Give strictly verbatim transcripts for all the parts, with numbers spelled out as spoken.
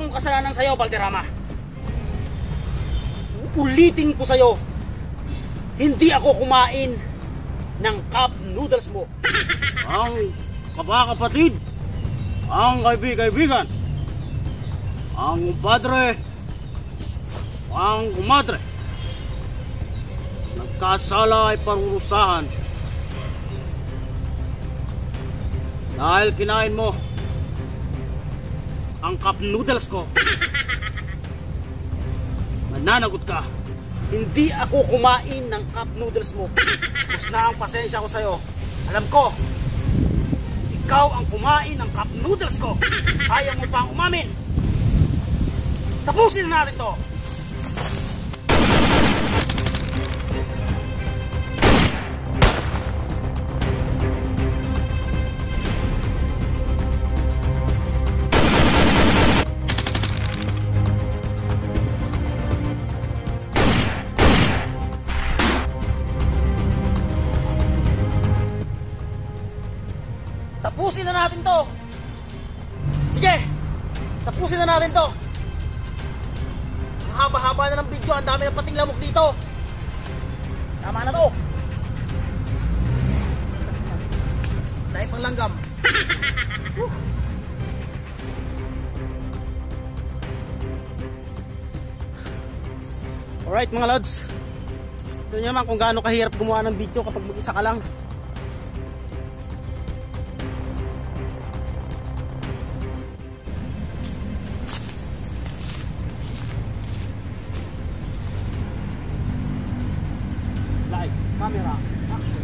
akong kasalanan sa'yo, Balderrama. Ulitin ko sa'yo, hindi ako kumain ng cup noodles mo. Ang kabakapatid, ang kaibig-kaibigan, ang padre, ang kumadre, nagkasala ay parurusahan dahil kinain mo ang cup noodles ko. Mananagot ka. Hindi ako kumain ng cup noodles mo. Tapos na ang pasensya ko sa'yo. Alam ko, ikaw ang kumain ng cup noodles ko. Ayaw mo pang umamin. Tapusin na natin to. Tapusin na natin to. Sige, tapusin na natin to. Ang haba-haba na ng video, ang dami ng pating lamok dito. Tama na to. Dahil pang langgam. Alright mga lods, ito nyo naman kung gaano kahirap gumawa ng video kapag mag-isa ka lang. Camera, action.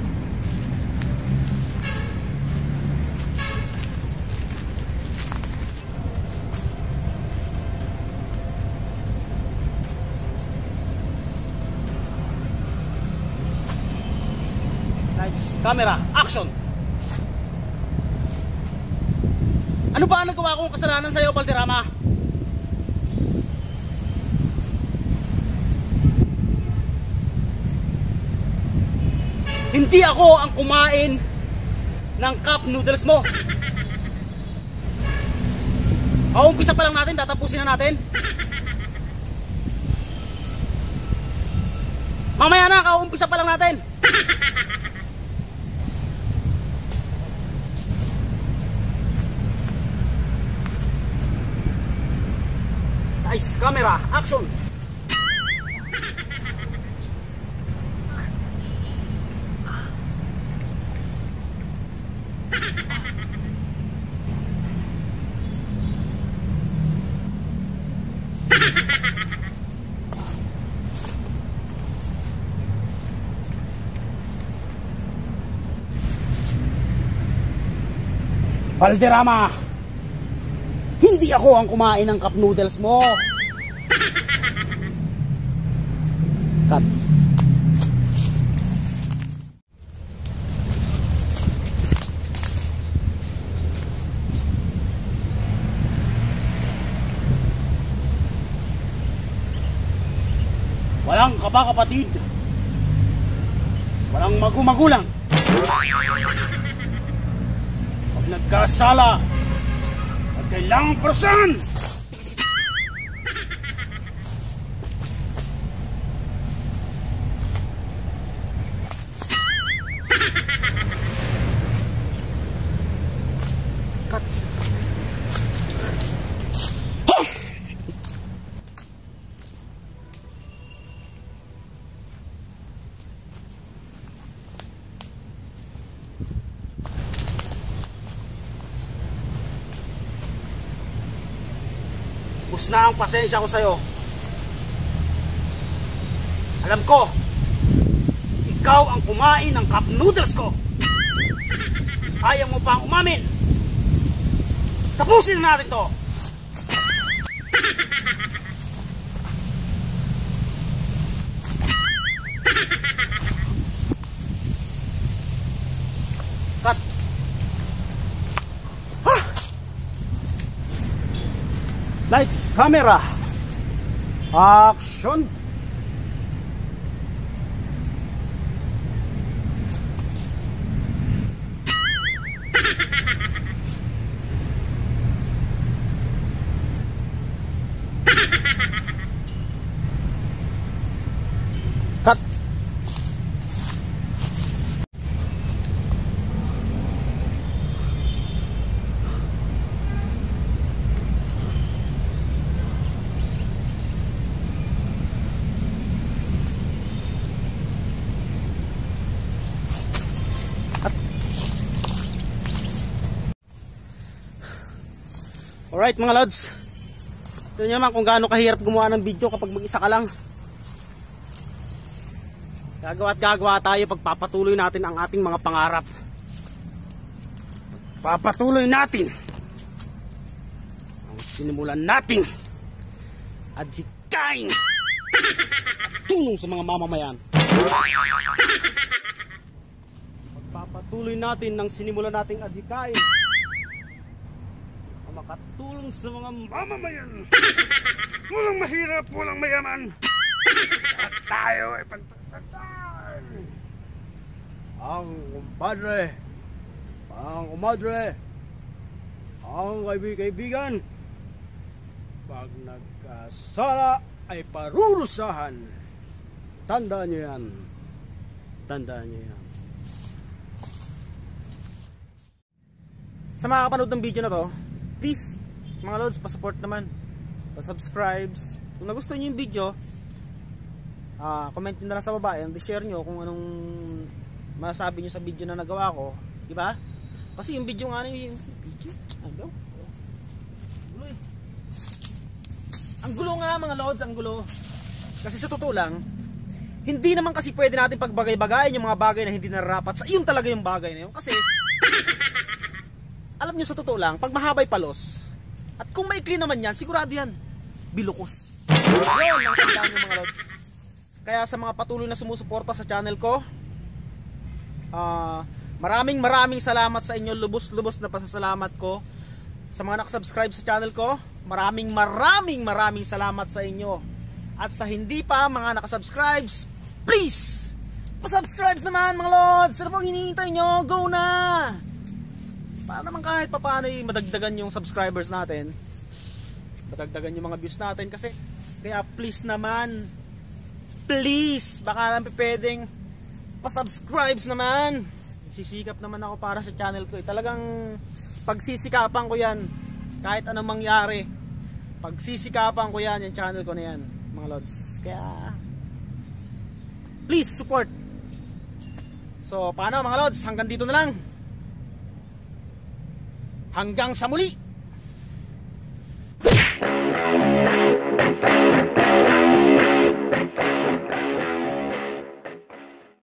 Lights, camera, action. Ano ba ang nagawa kong kasalanan sa iyo, Balderrama? Hindi ako ang kumain ng cup noodles mo. Kaumpisa pa lang natin, tatapusin na natin. Mamaya na, kaumpisa pa lang natin. Nice, camera, action. Balderrama, hindi ako ang kumain ng cup noodles mo. Cut. Walang kabakapatid, walang magumagulang. Pag nagkasala at kailangang parusahan, cut. Bus na ang pasensya ko sa'yo. Alam ko, ikaw ang kumain ng cup noodles ko. Ayaw mo pang umamin. Tapusin na natin to. Cut. Lights, camera, action. Alright mga lods, ito nyo naman kung gaano kahirap gumawa ng video kapag mag-isa ka lang. Gagawa at gagawa tayo, pagpapatuloy natin ang ating mga pangarap. Papatuloy natin ang sinimulan nating adhikain tulong sa mga mamamayan. Pagpapatuloy natin ang sinimulan nating adhikain ang makatulong sa mga mamamayan. Walang mahirap, walang mayaman. At tayo ay pantagtagtan. Ang kumpadre, ang kumadre, ang kaibig-kaibigan, pag nagkasala ay parurusahan. Tandaan nyo yan. Tandaan nyo yan. Sa mga kapanood ng video na to, please, mga lods, pa-support naman, pa-subscribes. Kung nagustuhan nyo yung video, uh, comment nyo na lang sa baba, and share nyo kung anong masasabi nyo sa video na nagawa ko, diba? Kasi yung video nga yung video, ano? Gulo eh. Ang gulo nga mga lods, ang gulo. Kasi sa totoo lang, hindi naman kasi pwede natin pagbagay-bagayin yung mga bagay na hindi nararapat sa iyon talaga yung bagay na yun. Kasi alam nyo sa totoo lang, pag mahabay palos, at kung maikli naman yan, sigurado yan, bilukos. Yun ang tandaan nyo mga lods. Kaya sa mga patuloy na sumusuporta sa channel ko, ah, uh, maraming maraming salamat sa inyo, lubos-lubos na pasasalamat ko. Sa mga nakasubscribe sa channel ko, maraming maraming maraming salamat sa inyo. At sa hindi pa mga nakasubscribes, please, pasubscribe naman mga lods. Ano pang hinihintay nyo? Go na! Para naman kahit pa paano eh, madagdagan yung subscribers natin, madagdagan yung mga views natin. Kasi, kaya please naman, please, baka lang pwedeng pasubscribes naman. Sisikap naman ako para sa channel ko eh. Talagang pagsisikapan ko yan kahit anong mangyari. Pagsisikapan ko yan yung channel ko na yan mga lods. Kaya please support. So paano mga lods, hanggang dito na lang. Hanggang sa muli.